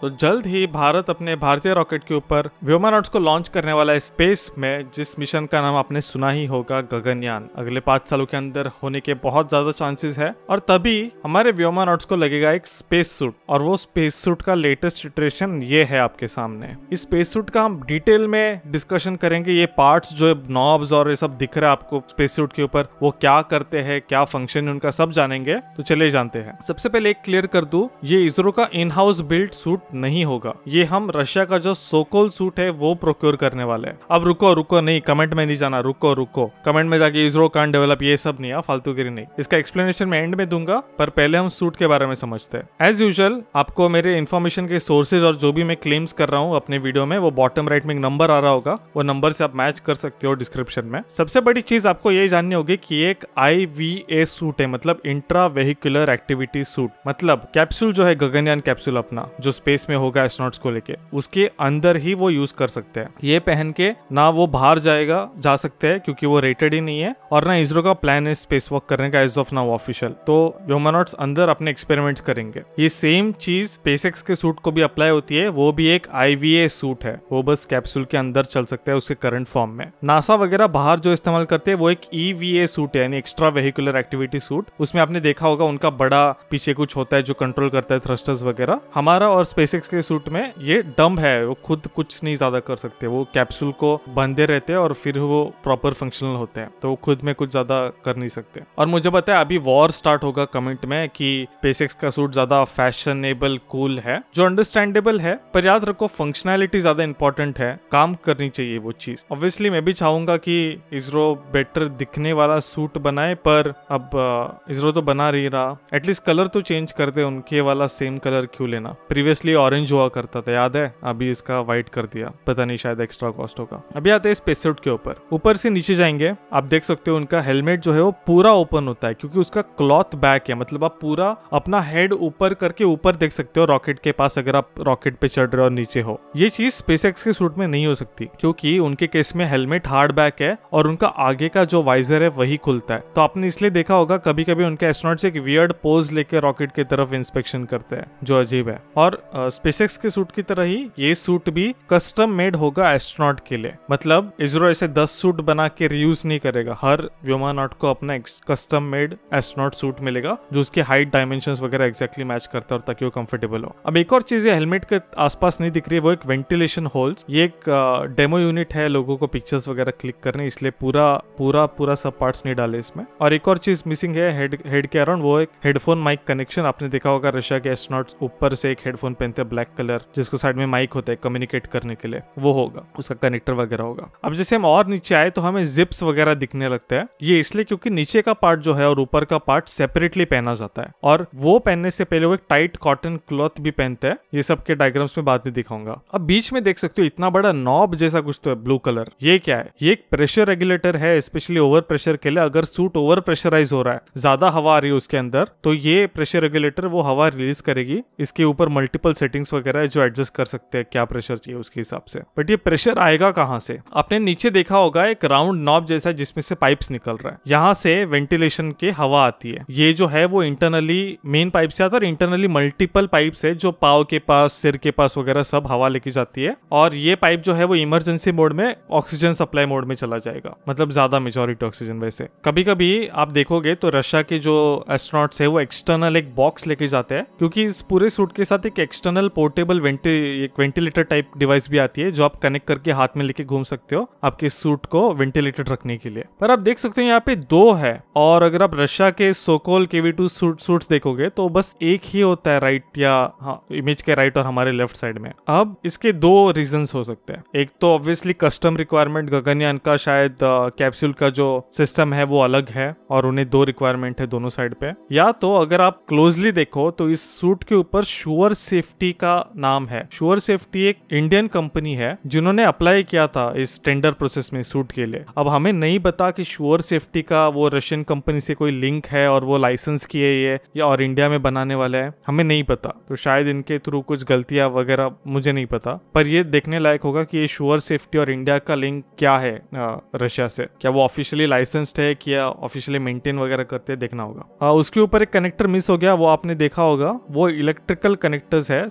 तो जल्द ही भारत अपने भारतीय रॉकेट के ऊपर व्योमानॉट्स को लॉन्च करने वाला है स्पेस में, जिस मिशन का नाम आपने सुना ही होगा, गगनयान। अगले 5 सालों के अंदर होने के बहुत ज्यादा चांसेस है और तभी हमारे व्योमानॉट्स को लगेगा एक स्पेस सूट, और वो स्पेस सूट का लेटेस्ट इटरेशन ये है आपके सामने। इस स्पेस सूट का हम डिटेल में डिस्कशन करेंगे। ये पार्ट्स जो नॉब्स और ये सब दिख रहा है आपको स्पेस सूट के ऊपर, वो क्या करते हैं, क्या फंक्शन है उनका, सब जानेंगे। तो चले जानते हैं। सबसे पहले एक क्लियर कर दूं, ये इसरो का इन हाउस बिल्ड सूट नहीं होगा। ये हम रशिया का जो सोकोल सूट है वो प्रोक्योर करने वाले हैं। अब रुको नहीं, कमेंट में नहीं जाना, रुको कमेंट में जाके इसरो कांट डेवलप, ये सब नहीं, फालतूगिरी नहीं। इसका एक्सप्लेनेशन मैं एंड में दूंगा, पर पहले हम सूट के बारे में समझते हैं। एज यूजुअल आपको मेरे इन्फॉर्मेशन के सोर्सेज और जो भी मैं क्लेम्स कर रहा हूँ अपने वीडियो में, वो बॉटम राइट में एक नंबर आ रहा होगा, वो नंबर से आप मैच कर सकते हो डिस्क्रिप्शन में। सबसे बड़ी चीज आपको ये जाननी होगी कि ये एक IVA सूट है, मतलब इंट्रा वेहिकुलर एक्टिविटी सूट। मतलब कैप्सूल जो है गगनयान कैप्सूल अपना, जो स्पेस में होगा एस्ट्रोनॉट्स को लेके, उसके अंदर ही वो यूज कर सकते हैं। ये पहन के ना वो बाहर जा सकते हैं क्योंकि वो रेटेड ही नहीं है, और ना इसरो का प्लान है स्पेस वॉक करने का एज ऑफ नाउ ऑफिशियल। तो व्योमानॉट्स अंदर अपने एक्सपेरिमेंट्स करेंगे। ये सेम चीज स्पेसएक्स के सूट को भी अप्लाई होती है। वो भी एक IVA सूट है, वो बस कैप्सूल के अंदर चल सकता है उसके करंट फॉर्म में। नासा वगैरह बाहर जो इस्तेमाल करते हैं वो एक EVA सूट है, यानी एक्स्ट्रा वेहिकुलर एक्टिविटी सूट। उसमें आपने देखा होगा उनका बड़ा पीछे कुछ होता है जो कंट्रोल करता है थ्रस्टर्स वगैरह। हमारा और स्पेसएक्स के सूट में ये डम्ब है, वो खुद कुछ नहीं ज्यादा कर सकते। वो कैप्सूल को बंधे रहते हैं और फिर वो प्रॉपर फंक्शनल होते हैं, तो वो खुद में कुछ ज्यादा कर नहीं सकते। और मुझे पता है अभी वॉर स्टार्ट होगा कमेंट में कि स्पेसएक्स का सूट ज्यादा फैशनेबल कूल है, जो अंडरस्टैंडेबल है, पर याद रखो फंक्शनैलिटी ज्यादा इंपॉर्टेंट है, काम करनी चाहिए वो चीज। ऑब्वियसली मैं भी चाहूंगा कि इसरो बेटर दिखने वाला सूट बनाए, पर अब इसरो तो बना रही रहा, एटलीस्ट कलर तो चेंज कर दे। उनके वाला सेम कलर क्यों लेना? प्रीवियसली ऑरेंज हुआ करता था, याद है? अभी इसका व्हाइट कर दिया, पता नहीं शायद एक्स्ट्रा कॉस्ट होगा। अभी आते हैं स्पेस सूट के ऊपर से नीचे जाएंगे। आप देख सकते हो उनका हेलमेट जो है वो पूरा ओपन होता है, क्योंकि उसका क्लॉथ बैक है। मतलब आप पूरा अपना हेड ऊपर करके ऊपर देख सकते हो रॉकेट के पास, अगर आप रॉकेट पे चढ़ रहे हो और नीचे हो। ये चीज स्पेसएक्स के सूट में नहीं हो सकती, क्योंकि उनके केस में हेलमेट हार्ड बैक है और उनका आगे का जो वाइजर है वही खुलता है। तो आपने इसलिए देखा होगा कभी कभी उनके एस्ट्रोनॉट्स एक वियर्ड पोज लेके रॉकेट की तरफ इंस्पेक्शन करते हैं, जो अजीब है। और स्पेसएक्स के सूट की तरह ही ये सूट भी कस्टम मेड होगा एस्ट्रोनॉट के लिए। मतलब इसरो ऐसे 10 सूट बना के रीयूज नहीं करेगा, हर व्योमानॉट को अपना कस्टम मेड एस्ट्रोनॉट सूट मिलेगा, जो उसके हाइट डायमेंशंस वगैरह एग्जैक्टली मैच करता है, और ताकि वो कंफर्टेबल हो। अब एक और चीज है हेलमेट के आसपास नहीं दिख रही है, वो एक वेंटिलेशन होल्स। ये एक डेमो यूनिट है, लोगों को पिक्चर्स वगैरह क्लिक करने, इसलिए पूरा सब पार्ट्स नहीं डाले इसमें। और एक और चीज मिसिंग है हेड के अराउंड, वो एक हेडफोन माइक कनेक्शन। आपने देखा होगा रशिया के एस्ट्रोनॉट्स ऊपर से एक हेडफोन पहनते हैं ब्लैक कलर, जिसको साइड में माइक होता है कम्युनिकेट करने के लिए, वो होगा, उसका कनेक्टर वगैरह होगा। अब जैसे हम और नीचे आए तो हमें जिप्स वगैरह दिखने लगता है। ये इसलिए क्योंकि नीचे का पार्ट जो है और ऊपर का पार्ट सेपरेटली पहना जाता है, और वो पहनने से पहले वो एक टाइट कॉटन क्लॉथ भी पहनते हैं। ये सब के डायग्राम्स में बाद में दिखाऊंगा। अब बीच में देख सकते हो इतना बड़ा नॉब जैसा कुछ तो है, ब्लू कलर। ये क्या है? ये एक प्रेशर रेगुलेटर है, स्पेशली ओवर प्रेशर के लिए। अगर सूट ओवर प्रेशराइज हो रहा है, ज्यादा हवा आ रही है उसके अंदर, तो ये प्रेशर रेगुलेटर वो हवा रिलीज करेगी। इसके ऊपर मल्टीपल सेटिंग्स वगैरह है जो एडजस्ट कर सकते हैं क्या प्रेशर चाहिए उसके हिसाब से। बट ये प्रेशर आएगा कहाँ से? आपने नीचे देखा होगा एक राउंड नॉब जैसा, जिसमें से पाइप्स निकल रहा है। यहाँ से वेंटिलेशन की हवा आती है। ये जो है वो इंटरनली मेन पाइप से आता है, और इंटरनली मल्टीपल पाइप्स है जो पाव के पास, सिर के पास वगैरह सब हवा लेके जाती है। और ये पाइप जो है वो इमरजेंसी मोड में ऑक्सीजन सप्लाई मोड में चला जाएगा, मतलब ज्यादा मेजॉरिटी ऑक्सीजन। वैसे कभी कभी आप देखोगे तो रशिया के जो एस्ट्रोनॉट्स है वो एक्सटर्नल एक बॉक्स लेके जाते हैं, क्योंकि इस पूरे सूट के साथ एक external portable ventilator type device भी आती है, जो आप कनेक्ट करके हाथ में लेके घूम सकते हो आपके सूट को वेंटिलेटेड रखने के लिए। पर आप देख सकते हो यहाँ पे 2 है, और अगर आप रशिया के सोकोल KV2 सूट्स देखोगे तो बस एक ही होता है राइट, या हाँ इमेज के राइट और हमारे लेफ्ट साइड में। अब इसके 2 रीजंस हो सकते हैं। एक तो ऑब्वियसली कस्टम रिक्वायरमेंट, गगनयान का शायद कैप्सूल का जो सिस्टम है वो अलग है और उन्हें 2 रिक्वायरमेंट है दोनों साइड पे। या तो अगर आप क्लोजली देखो तो इस सूट के ऊपर श्योर सेफ्टी का नाम है। श्योर सेफ्टी एक इंडियन कंपनी है जिन्होंने अप्लाई किया था इस टेंडर प्रोसेस में सूट के लिए। अब हमें नहीं पता कि श्योर सेफ्टी का वो रशियन कंपनी से कोई लिंक है और वो लाइसेंस किए ये या और इंडिया में बनाने वाला है, हमें नहीं पता। तो शायद इनके थ्रू कुछ गलतियां वगैरह, मुझे नहीं पता। पर ये देखने लायक होगा कि ये श्योर सेफ्टी और इंडिया का लिंक क्या है रशिया से। क्या वो ऑफिशियली लाइसेंस्ड है, क्या ऑफिशियली मेंटेन वगैरह करते हैं, देखना होगा। उसके ऊपर एक कनेक्टर मिस हो गया, वो आपने देखा होगा। वो इलेक्ट्रिकल कनेक्टर्स है,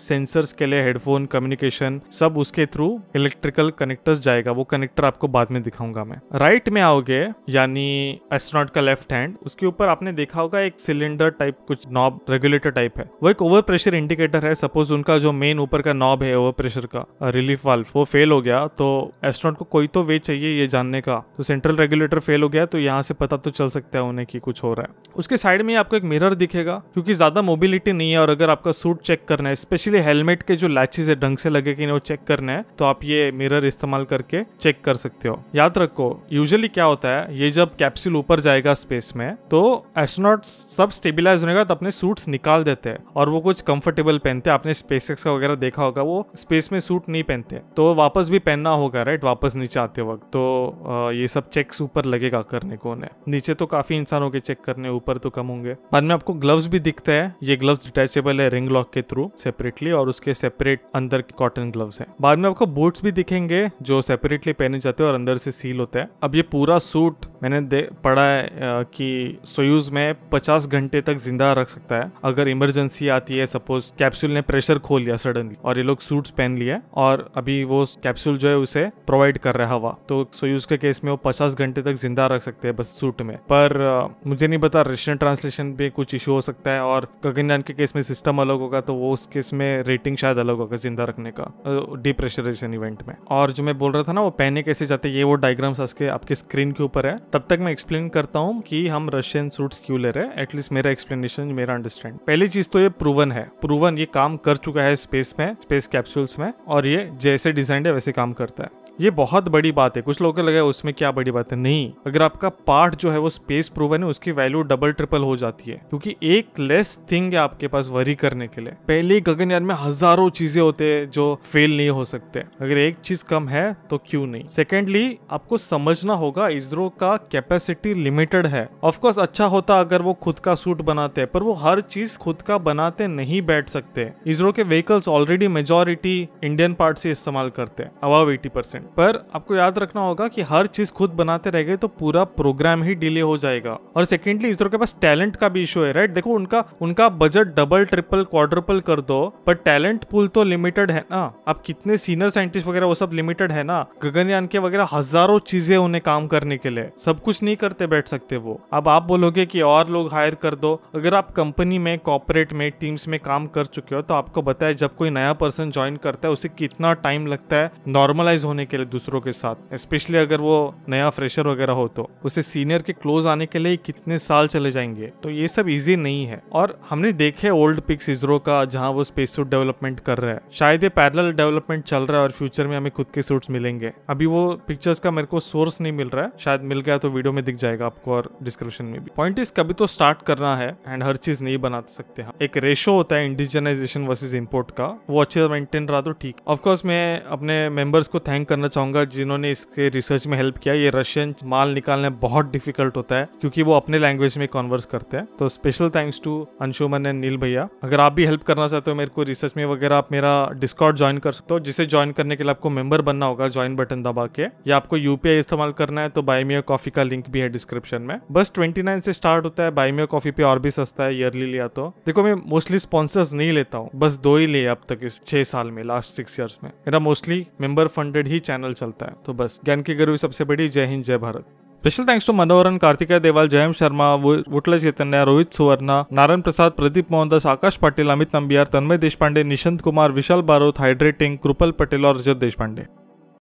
सेंसर्स के लिए हेडफोन कम्युनिकेशन सब उसके थ्रू इलेक्ट्रिकल कनेक्टर्स जाएगा। वो कनेक्टर आपको बाद में दिखाऊंगा मैं। राइट में आओगे यानी एस्ट्रोनॉट का लेफ्ट हैंड, उसके ऊपर आपने देखा होगा एक सिलेंडर टाइप कुछ नॉब रेगुलेटर टाइप है। वो एक ओवर प्रेशर इंडिकेटर है। सपोज उनका जो मेन ऊपर का नॉब है ओवर प्रेशर का रिलीफ वाल्व वो फेल हो गया तो एस्ट्रोनॉट को कोई तो वे चाहिए ये जानने का। तो सेंट्रल रेगुलेटर फेल हो गया तो यहाँ से पता तो चल सकता है उन्हें कि कुछ हो रहा है। उसके साइड में आपको एक मिरर दिखेगा क्योंकि ज्यादा मोबिलिटी नहीं है और अगर आपका सूट चेक करना है, स्पेशली हेलमेट के जो लैचेस है ढंग से लगे कि नहीं वो चेक करना है, तो आप ये मिरर इस्तेमाल करके चेक कर सकते हो। याद रखो यूजुअली क्या होता है, ये जब कैप्सूल ऊपर जाएगा स्पेस में तो एस्ट्रोनॉट्स सब स्टेबिलाइज होने के बाद अपने सूट्स निकाल देते हैं और वो कुछ कंफर्टेबल पहनते हैं। आपने स्पेसएक्स का वगैरह देखा होगा, वो स्पेस में सूट नहीं पहनते तो वापस भी पहनना होगा राइट, वापस नीचे आते वक्त। तो ये सब चेक्स ऊपर लगेगा करने को उन्हें। नीचे तो काफी इंसानों के चेक करने, ऊपर तो कम होंगे। बाद में आपको ग्लव्स भी दिखते हैं। ये ग्लव्स डिटैचेबल है रिंग लॉक के थ्रू सेपरेटली और उसके सेपरेट अंदर के कॉटन ग्लव्स हैं। बाद में आपको बूट्स भी दिखेंगे जो सेपरेटली पहने जाते हैं और अंदर से सील होता है। अब ये पूरा सूट मैंने पढ़ा है कि सोयूज में 50 घंटे तक जिंदा रख सकता है अगर इमरजेंसी आती है। सपोज कैप्सूल ने प्रेशर खोल लिया सडनली और ये लोग सूट्स पहन लिए और अभी वो कैप्सूल जो है उसे प्रोवाइड कर रहा है हवा, तो सोयूज के केस में वो 50 घंटे तक जिंदा रख सकते हैं बस सूट में। पर मुझे नहीं पता रशियन ट्रांसलेशन पे कुछ इशू हो सकता है और गगनयान के केस में सिस्टम अलग होगा तो वो उस केस में रेटिंग शायद अलग होगा जिंदा रखने का डिप्रेशराइजेशन इवेंट में। और जो मैं बोल रहा था ना वो पहने कैसे जाते हैं, ये वो डायग्राम्स आपके स्क्रीन के ऊपर है। तब तक मैं एक्सप्लेन करता हूँ कि हम रशियन सूट्स क्यों ले रहे हैं, एटलीस्ट मेरा एक्सप्लेनेशन मेरा अंडरस्टैंड। पहली चीज तो ये प्रूवन है, प्रूवन ये काम कर चुका है स्पेस में, स्पेस कैप्सूल्स में, और ये जैसे डिजाइन है वैसे काम करता है। ये बहुत बड़ी बात है। कुछ लोगों को लगा उसमें क्या बड़ी बात है, नहीं। अगर आपका पार्ट जो है वो स्पेस प्रूवन है उसकी वैल्यू डबल ट्रिपल हो जाती है क्योंकि एक लेस थिंग है आपके पास वरी करने के लिए। पहले गगनयान में हजारों चीजें होते हैं जो फेल नहीं हो सकते, अगर एक चीज कम है तो क्यों नहीं। सेकेंडली आपको समझना होगा इसरो का कैपेसिटी लिमिटेड है। ऑफकोर्स अच्छा होता अगर वो खुद का सूट बनाते पर वो हर चीज खुद का बनाते नहीं बैठ सकते। इसरो के vehicles already majority Indian part से इस्तेमाल करते हैं, अबाव 80%। पर आपको याद रखना होगा कि हर चीज खुद बनाते रह गए तो पूरा प्रोग्राम ही डिले हो जाएगा। और सेकेंडली इसरो के पास टैलेंट का भी इशू है राइट। देखो उनका बजट डबल ट्रिपल क्वाड्रुपल कर दो पर टैलेंट पूल तो लिमिटेड है ना। अब कितने सीनियर साइंटिस्ट वगैरह वो सब लिमिटेड है ना। गगनयान के वगैरह हजारों चीजें उन्हें काम करने के लिए, सब कुछ नहीं करते बैठ सकते वो। अब आप बोलोगे कि और लोग हायर कर दो, अगर आप कंपनी में कॉर्पोरेट में टीम्स में काम कर चुके हो तो आपको बताया जब कोई नया पर्सन ज्वाइन करता है उसे कितना टाइम लगता है नॉर्मलाइज होने के लिए दूसरों के साथ, स्पेशली अगर वो नया फ्रेशर वगैरह हो तो उसे सीनियर के क्लोज आने के लिए कितने साल चले जाएंगे। तो ये सब इजी नहीं है। और हमने देखे ओल्ड पिक्स इसरो का जहां वो स्पेस सूट डेवलपमेंट कर रहे हैं, शायद ये पैरेलल डेवलपमेंट चल रहा है और फ्यूचर में हमें खुद के सूट्स मिलेंगे। अभी वो पिक्चर्स का मेरे को सोर्स नहीं मिल रहा है, शायद मिल गया तो वीडियो में दिख जाएगा आपको और डिस्क्रिप्शन में भी। पॉइंट इज कभी तो स्टार्ट करना है एंड हर चीज नहीं बना सकते हम। एक रेशो होता है इंडिजनाइजेशन वर्सेस इंपोर्ट का, वो अच्छे मेंटेन रहा तो ठीक। ऑफकोर्स मैं अपने मेंबर्स को थैंक करना चाहूंगा जिन्होंने इसके रिसर्च में हेल्प किया। ये रशियन माल निकालने बहुत डिफिकल्ट होता है क्योंकि वो अपने लैंग्वेज में कन्वर्स करते हैं। तो special thanks to Anshuman and Neel भैया। अगर आप भी हेल्प करना चाहते हो मेरे को रिसर्च में वगैरह, आप मेरा डिस्कॉर्ड ज्वाइन कर सकते हो, जिसे ज्वाइन करने के लिए आपको मेंबर बनना होगा ज्वाइन बटन दबा के, या आपको यूपीआई इस्तेमाल करना है तो बाय मी अ कॉफी का लिंक भी है डिस्क्रिप्शन में। बस 29 से स्टार्ट होता है। बाय मी अ कॉफी पे और भी सस्ता है ईयरली लिया तो। देखो मैं मोस्टली स्पॉन्सर्स नहीं लेता हूँ, बस 2 ही लिए अब तक इस 6 साल में, लास्ट 6 ईयर्स में। मेरा मोस्टली मेंबर फंडेड ही चैनल चलता है। तो बस ज्ञान की गरीबी सबसे बड़ी। जय हिंद जय Bharat. Special thanks to Manoharan, Kartikeya Dewal, Jayam Sharma, वुटला चैतन्य, रोहित सुवर्णा, नारायण प्रसाद, प्रदीप मोहनदास, आकाश पाटिल, अमित नंबियार, तन्मय देशपांडे, निशंत कुमार, विशाल बारोत, हाइड्रेटिंग, कृपल पटेल और रजत देशपांडे।